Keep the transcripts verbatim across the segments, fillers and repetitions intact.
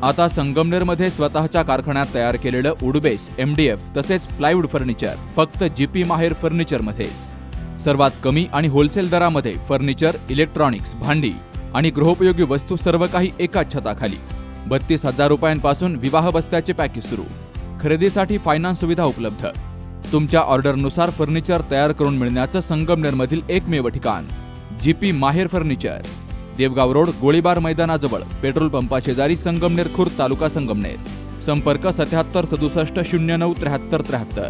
आता संगमनेरमध्ये स्वतःच्या कारखान्यात तयार केलेलं वुडबेस, एमडीएफ तसेच प्लायवूड फर्निचर फक्त जीपी माहेर फर्निचरमध्येच. सर्वात कमी आणि होलसेल दरामध्ये फर्निचर, इलेक्ट्रॉनिक्स, भांडी आणि गृहोपयोगी वस्तू सर्व काही एकाच छताखाली. बत्तीस हजार रुपयांपासून विवाह बस्त्याचे पॅकेज सुरू. खरेदीसाठी फायनान्स सुविधा उपलब्ध. तुमच्या ऑर्डरनुसार फर्निचर तयार करून मिळण्याचं संगमनेरमधील एकमेव ठिकाण जीपी माहेर फर्निचर. देवगाव रोड, गोळीबार मैदानाजवळ, पेट्रोल पंपा शेजारी, संगमनेर खुर्द, तालुका संगमनेर. संपर्क सत्याहत्तर सदुसष्ट शून्य नऊ त्र्याहत्तर त्र्याहत्तर.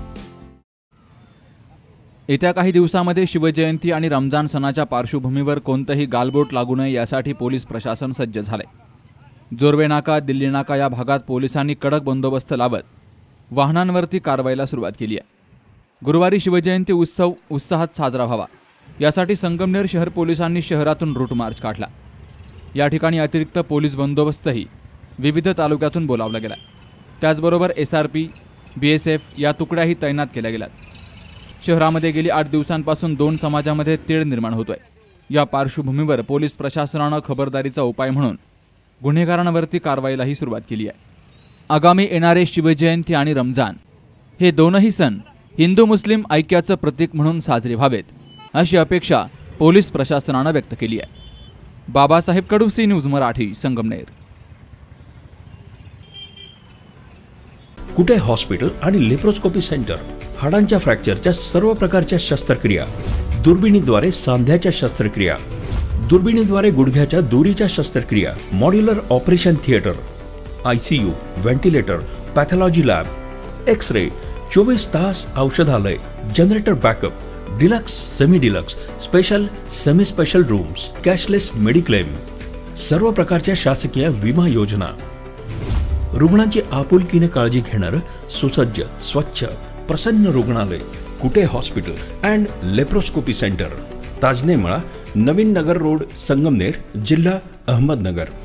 येत्या काही दिवसांमध्ये शिवजयंती आणि रमजान सणाच्या पार्श्वभूमीवर कोणतंही गालबोट लागू नये यासाठी पोलीस प्रशासन सज्ज झाले. जोरवे नाका, दिल्ली नाका या भागात पोलिसांनी कडक बंदोबस्त लावत वाहनांवरती कारवाईला सुरुवात केली आहे. गुरुवारी शिवजयंती उत्सव उत्साहात साजरा व्हावा यासाठी संगमनेर शहर पोलिसांनी शहरातून रूट मार्च काढला. या ठिकाणी अतिरिक्त पोलीस बंदोबस्तही विविध तालुक्यातून बोलावला गेला. त्याचबरोबर S R P, B S F या तुकड्याही तैनात केल्या गेल्यात. शहरामध्ये गेली आठ दिवसांपासून दोन समाजामध्ये तेढ निर्माण होतोय. या पार्श्वभूमीवर पोलीस प्रशासनानं खबरदारीचा उपाय म्हणून गुन्हेगारांवरती कारवाईलाही सुरुवात केली आहे. आगामी येणारे शिवजयंती आणि रमजान हे दोनही सण हिंदू मुस्लिम ऐक्याचं प्रतीक म्हणून साजरे व्हावेत अशी अपेक्षा पोलीस प्रशासनानं व्यक्त केली आहे. Babasaheb Kadu, C news Marathi, Sangamner. Kute hospital आणि लेप्रोस्कोपी सेंटर. हाडांच्या फ्रॅक्चरच्या सर्व प्रकारच्या शस्त्रक्रिया, दुर्बिणीद्वारे सांध्याच्या शस्त्रक्रिया, दुर्बिणीद्वारे गुडघ्याच्या दोरीच्या शस्त्रक्रिया, modular operation theatre, ICU, ventilator, pathology lab, X ray, चोवीस तास औषधालय, generator backup, deluxe, semi deluxe, special, semi special rooms, cashless mediclaim, सर्व प्रकारच्या शासकीय विमा योजना. रुग्णांची आपुलकीने काळजी घेणारं सुसज्ज, स्वच्छ, प्रसन्न रुग्णालय. Kute hospital and laparoscopy centre, Tajne Mala, Navin Nagar road, Sangamner, जिल्हा अहमदनगर.